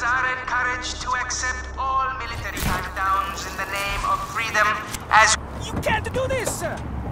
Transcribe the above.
are encouraged to accept all military backdowns in the name of freedom as... You can't do this!